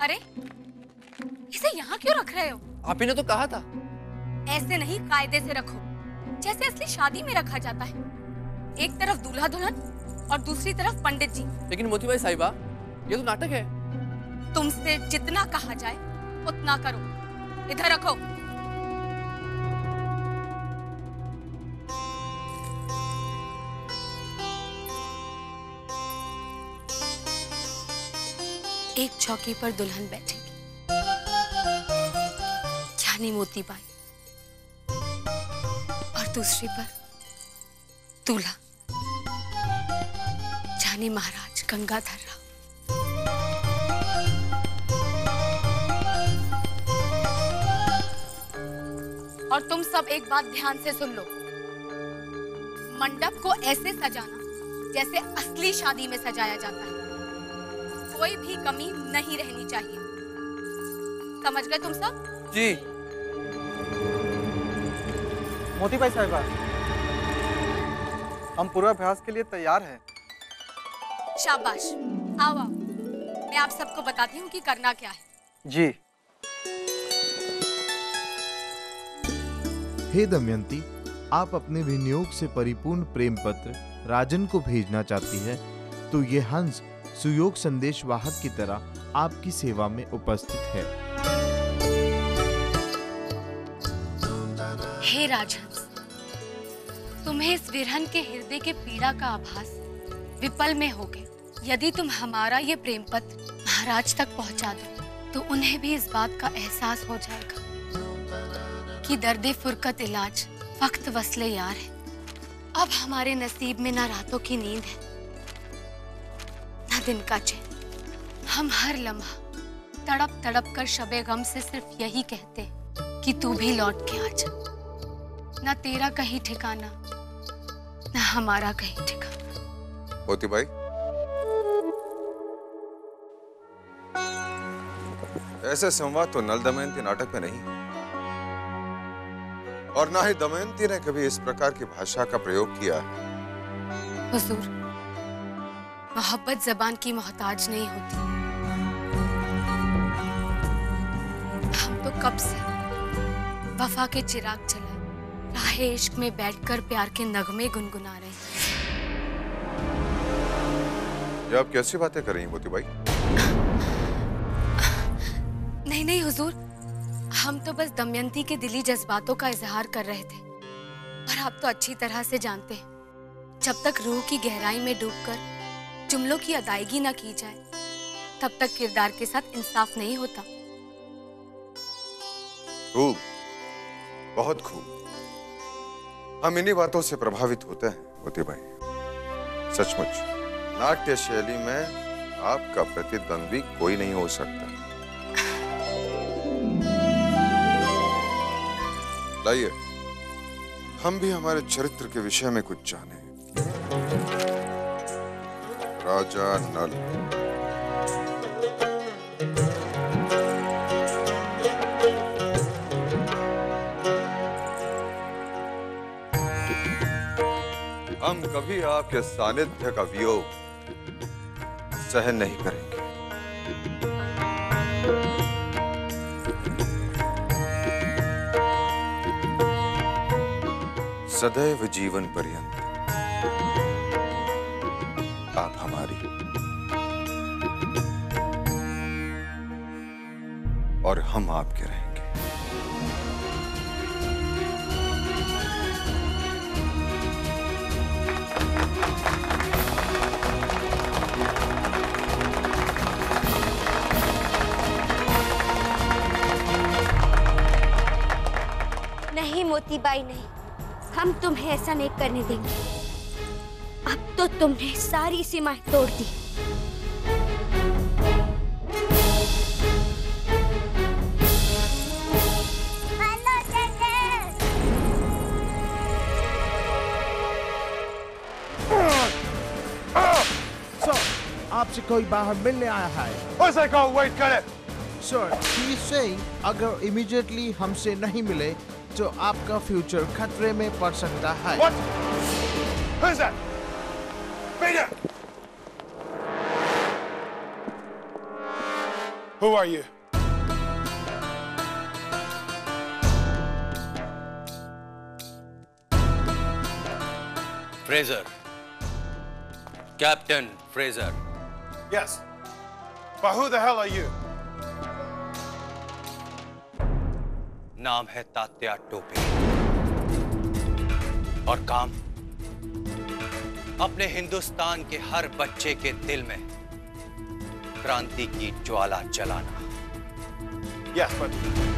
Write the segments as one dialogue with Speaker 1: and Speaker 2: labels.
Speaker 1: अरे इसे यहाँ क्यों रख रहे हो?
Speaker 2: आप ही ने तो कहा था।
Speaker 1: ऐसे नहीं, कायदे से रखो, जैसे असली शादी में रखा जाता है। एक तरफ दूल्हा दुल्हन और दूसरी तरफ पंडित जी।
Speaker 2: लेकिन मोतीबाई साहिबा, ये तो नाटक है।
Speaker 1: तुमसे जितना कहा जाए उतना करो। इधर रखो। एक चौकी पर दुल्हन बैठेगी, यानी मोतीबाई, और दूसरी पर दूल्हा, यानी महाराज गंगाधर राव। और तुम सब एक बात ध्यान से सुन लो। मंडप को ऐसे सजाना जैसे असली शादी में सजाया जाता है। कोई भी कमी नहीं रहनी चाहिए। समझ गए तुम सब?
Speaker 2: जी।
Speaker 3: मोतीबाई साहिबा, हम पूर्वाभ्यास के लिए तैयार हैं।
Speaker 1: शाबाश, आओ आओ, मैं आप सबको बताती हूँ कि करना क्या है।
Speaker 3: जी।
Speaker 4: हे दमयंती, आप अपने विनियोग से परिपूर्ण प्रेम पत्र राजन को भेजना चाहती है, तो ये हंस सुयोग संदेश वाहक की तरह आपकी सेवा में उपस्थित है।
Speaker 1: हे राजहंस, तुम्हें इस विरहन के हृदय के पीड़ा का आभास विपल में हो गए। यदि तुम हमारा ये प्रेम पत्र महाराज तक पहुंचा दो, तो उन्हें भी इस बात का एहसास हो जाएगा कि दर्दे फुरकत इलाज वक्त वस्ले यार है। अब हमारे नसीब में ना रातों की नींद है, ना दिन का चैन। हम हर लम्हा तड़प तड़प कर शबे गम से सिर्फ यही कहते कि तू भी लौट के आ जा। ना तेरा कहीं ठिकाना, ना हमारा कहीं ठिकाना।
Speaker 5: मोतीबाई, ऐसे संवाद तो नल दमयंती नाटक में नहीं, और ना ही दमयंती ने कभी इस प्रकार की भाषा का प्रयोग किया है।
Speaker 1: हुजूर, मोहब्बत जबान की मोहताज नहीं होती। हम तो कब से वफा के चिराग जलाए राहे इश्क में बैठकर प्यार के नगमे गुनगुना रहे हैं।
Speaker 5: ये आप कैसी बातें कर रही हैं मोतीबाई?
Speaker 1: नहीं नहीं हुजूर, हम तो बस दमयंती के दिली जज्बातों का इजहार कर रहे थे। पर आप तो अच्छी तरह से जानते हैं, जब तक रूह की गहराई में डूबकर जुमलों की अदायगी न की जाए, तब तक किरदार के साथ इंसाफ नहीं होता।
Speaker 5: खूब, बहुत खूब। हम इन्हीं बातों से प्रभावित होते हैं मोतीबाई। सचमुच नाट्य शैली में आपका प्रतिद्वंद्वी कोई नहीं हो सकता। लाइए, हम भी हमारे चरित्र के विषय में कुछ जाने। राजा नल। हम कभी आपके सानिध्य का वियोग सहन नहीं करेंगे। सदैव जीवन पर्यंत आप हमारी और हम आपके रहेंगे।
Speaker 6: नहीं मोतीबाई, नहीं, हम तुम्हें ऐसा नहीं करने देंगे। अब तो तुमने सारी सीमाएं तोड़ दी।
Speaker 4: आपसे कोई बाहर मिलने आया है।
Speaker 5: उसे कहो वेट करे।
Speaker 4: सर, ही इज सेइंग अगर इमीडिएटली हमसे नहीं मिले तो आपका फ्यूचर खतरे में पड़ सकता है।
Speaker 5: What? Who is that? Peter!
Speaker 7: Who are you?
Speaker 8: Fraser. Captain Fraser.
Speaker 7: Yes. But who the hell are you?
Speaker 8: नाम है तात्या टोपे और काम अपने हिंदुस्तान के हर बच्चे के दिल में क्रांति की ज्वाला जलाना।
Speaker 7: Yes, but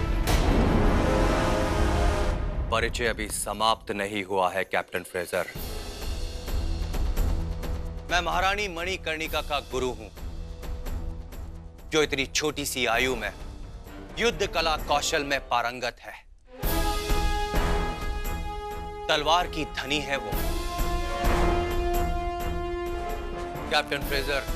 Speaker 8: परिचय अभी समाप्त नहीं हुआ है कैप्टन फ्रेजर। मैं महारानी मणिकर्णिका का गुरु हूं, जो इतनी छोटी सी आयु में युद्ध कला कौशल में पारंगत है। तलवार की धनी है वो। कैप्टन फ्रेजर,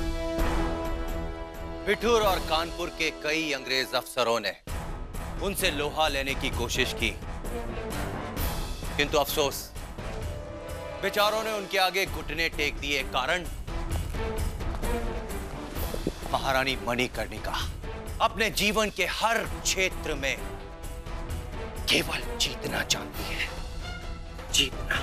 Speaker 8: बिठूर और कानपुर के कई अंग्रेज अफसरों ने उनसे लोहा लेने की कोशिश की, किंतु अफसोस बेचारों ने उनके आगे घुटने टेक दिए। कारण महारानी मणिकर्णिका अपने जीवन के हर क्षेत्र में केवल जीतना चाहती है, जीतना।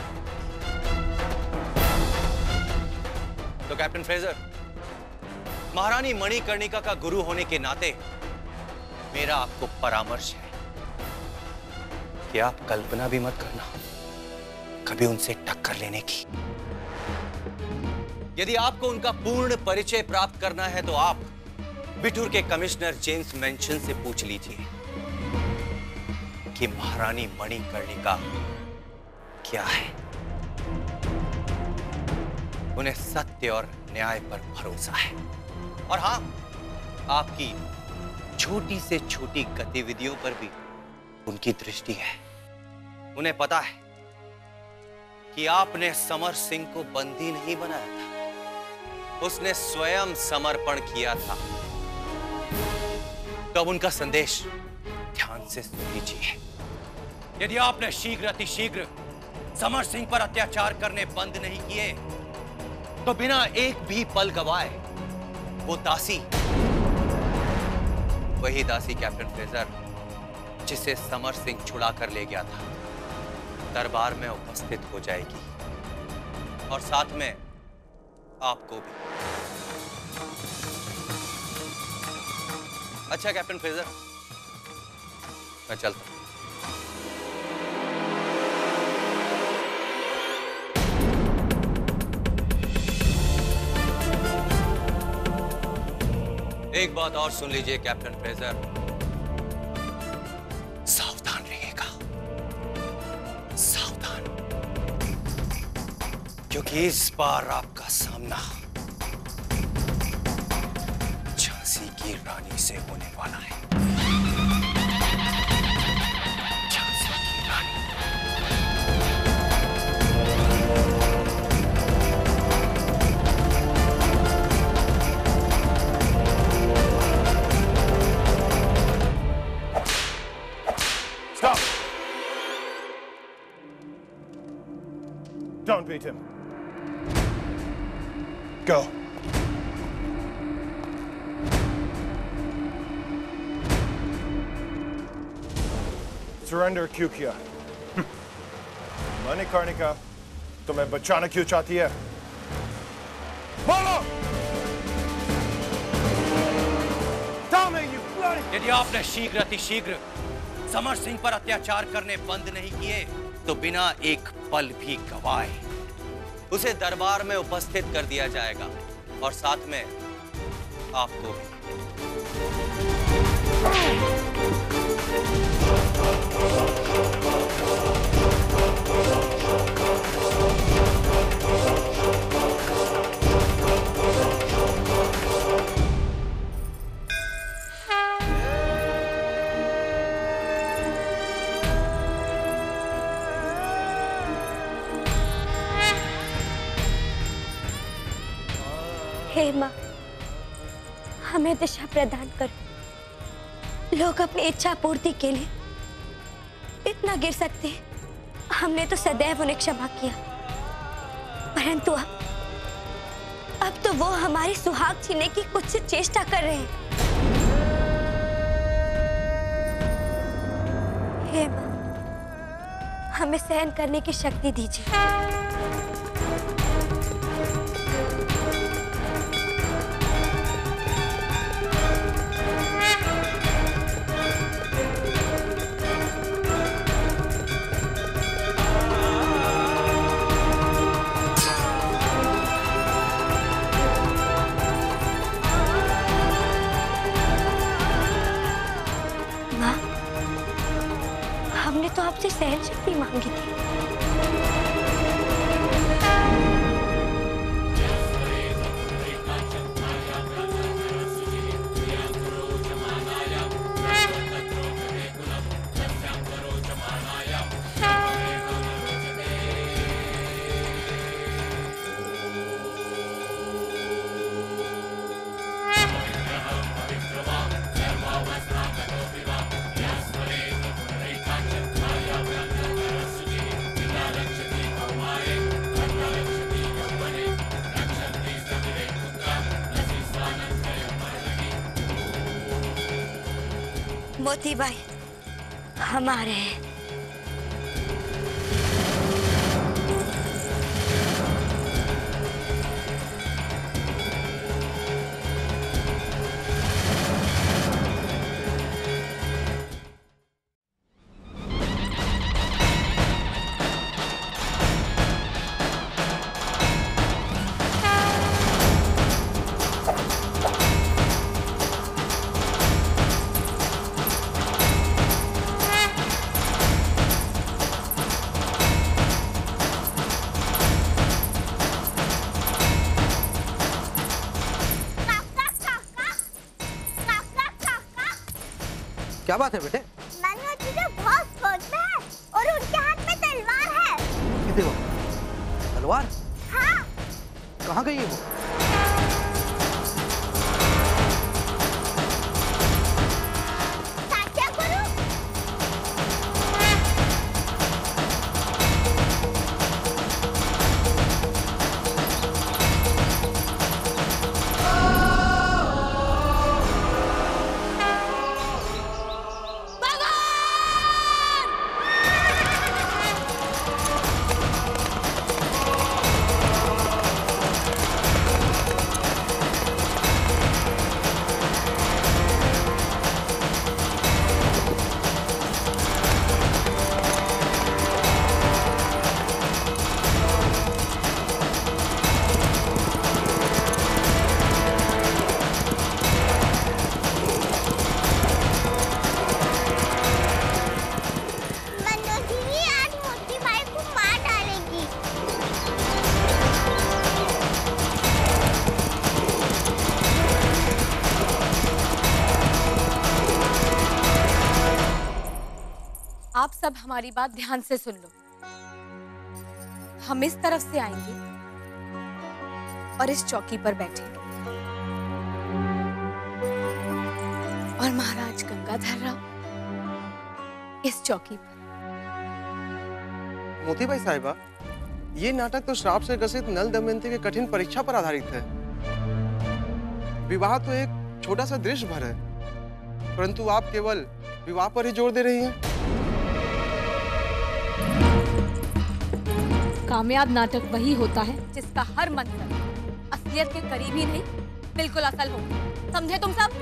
Speaker 8: तो कैप्टन फ्रेजर, महारानी मणिकर्णिका का गुरु होने के नाते मेरा आपको परामर्श है कि आप कल्पना भी मत करना कभी उनसे टक्कर लेने की। यदि आपको उनका पूर्ण परिचय प्राप्त करना है तो आप बिठूर के कमिश्नर जेम्स मेंशन से पूछ लीजिए कि महारानी मणिकर्णिका क्या है। उन्हें सत्य और न्याय पर भरोसा है, और हां, आपकी छोटी से छोटी गतिविधियों पर भी उनकी दृष्टि है। उन्हें पता है कि आपने समर सिंह को बंदी नहीं बनाया था, उसने स्वयं समर्पण किया था। तो अब उनका संदेश ध्यान से सुन लीजिए। यदि आपने शीघ्र अतिशीघ्र समर सिंह पर अत्याचार करने बंद नहीं किए तो बिना एक भी पल गवाए वो दासी, वही दासी कैप्टन फ्रेजर जिसे समर सिंह छुड़ा कर ले गया था, दरबार में उपस्थित हो जाएगी, और साथ में आपको भी। अच्छा कैप्टन फ्रेजर, मैं चलता हूं। एक बात और सुन लीजिए कैप्टन फ्रेजर, सावधान रहिएगा, सावधान, क्योंकि इस बार आपका सामना झांसी की रानी से होने वाला है। झांसी की रानी।
Speaker 7: stop! Don't beat him. Go. Surrender क्यों किया? मणिकर्णिका तुम्हें बचाना क्यों चाहती है? बोलो! Tell me, you bloody...
Speaker 8: यदि आपने शीघ्र अतिशीघ्र समर सिंह पर अत्याचार करने बंद नहीं किए तो बिना एक पल भी गवाए उसे दरबार में उपस्थित कर दिया जाएगा, और साथ में आपको भी।
Speaker 6: हे माँ, हमें दिशा प्रदान करो। लोग अपनी इच्छा पूर्ति के लिए इतना गिर सकते हैं, हमने तो सदैव उन्हें क्षमा किया, परंतु अब तो वो हमारी सुहाग छीनने की कुछ चेष्टा कर रहे हैं। हमें सहन करने की शक्ति दीजिए। हमने तो आपसे सहन शक्ति मांगी थी। मोती बाई, हम आ रहे हैं।
Speaker 3: क्या बात है बेटे?
Speaker 9: नानी और जीजू बहुत क्रोध में है और उनके हाथ में तलवार है।
Speaker 3: किसे वो? तलवार?
Speaker 9: हाँ।
Speaker 3: कहाँ गई है वो?
Speaker 9: क्या करूं?
Speaker 1: आप सब हमारी बात ध्यान से सुन लो। हम इस तरफ से आएंगे और इस चौकी पर बैठेंगे और महाराज गंगाधर राव इस चौकी पर।
Speaker 3: मोतीबाई साहिबा, ये नाटक तो श्राप से ग्रसित नल दमयंती के कठिन परीक्षा पर आधारित है। विवाह तो एक छोटा सा दृश्य भर है, परंतु आप केवल विवाह पर ही जोर दे रही हैं।
Speaker 1: कामयाब नाटक वही होता है जिसका हर मंत्र असलियत के करीब ही नहीं बिल्कुल असल हो। समझे तुम सब?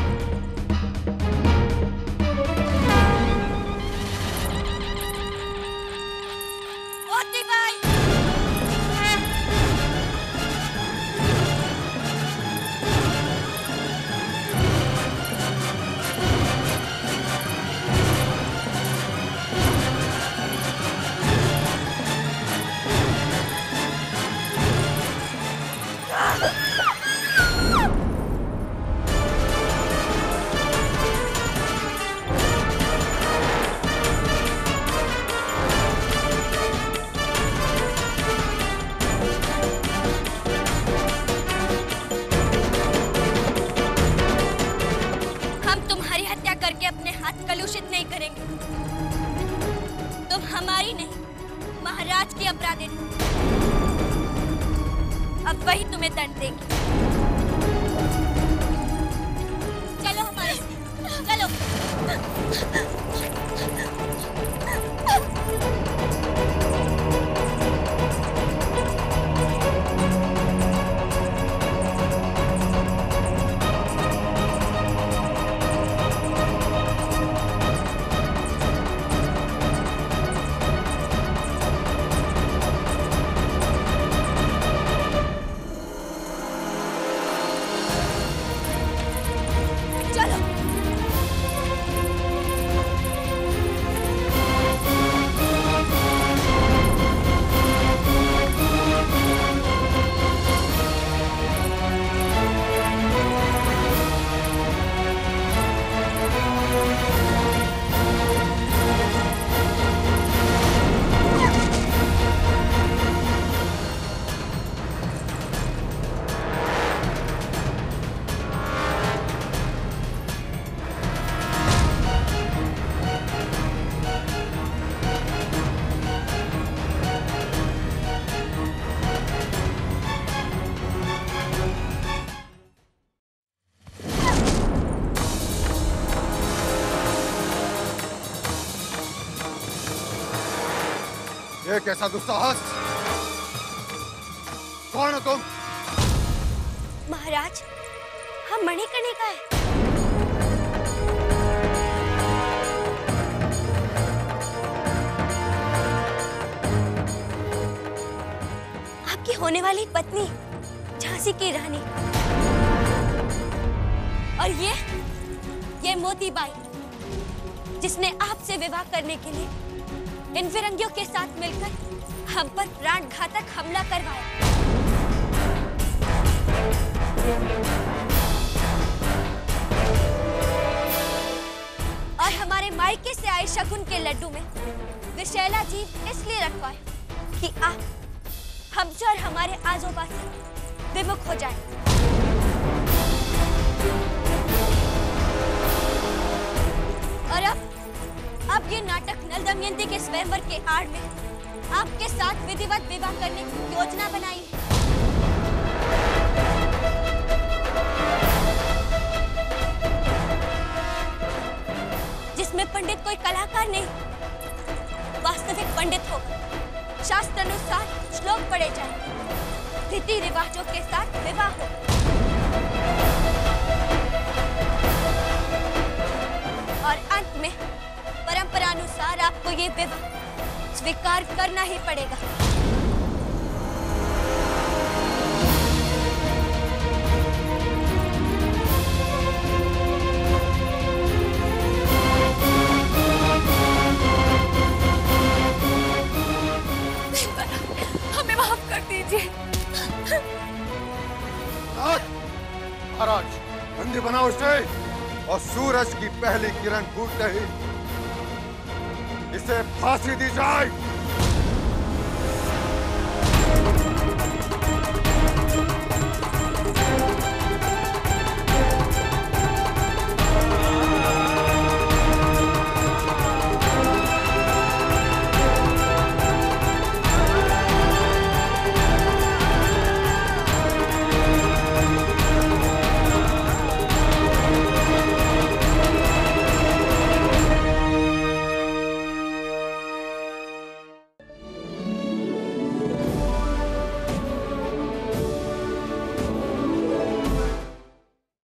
Speaker 6: कलुषित नहीं करेंगे। तुम हमारी नहीं, महाराज की अपराधिन। अब वही तुम्हें दंड देगी। चलो हमारे, चलो।
Speaker 5: ये कैसा दुस्साहस? कौन हो तुम?
Speaker 6: महाराज, हम मणिकर्णिका है। आपकी होने वाली पत्नी, झांसी की रानी। और ये मोतीबाई, जिसने आपसे विवाह करने के लिए इन फिरंगियों के साथ मिलकर हम पर प्राणघातक हमला करवाया। और हमारे मायके से आए शकुन के लड्डू में विषैला जीव इसलिए रखवाए कि आप हमसे और हमारे आजोबा से विमुख हो जाए। और अब ये नाटक नल दमयंती के स्वयंवर के आड़ में आपके साथ विधिवत विवाह करने की योजना बनाई है। जिसमें पंडित कोई कलाकार नहीं, वास्तविक पंडित होगा। शास्त्र अनुसार श्लोक पढ़े जाएंगे, रीति रिवाजों के साथ विवाह हो। और अंत में परंपरानुसार आपको ये विवाह स्वीकार करना ही पड़ेगा।
Speaker 1: हमें माफ कर दीजिए।
Speaker 5: महाराज, बंदी बनाओ उसे, और सूरज की पहली किरण फूटते ही इसे फांसी दी जाए।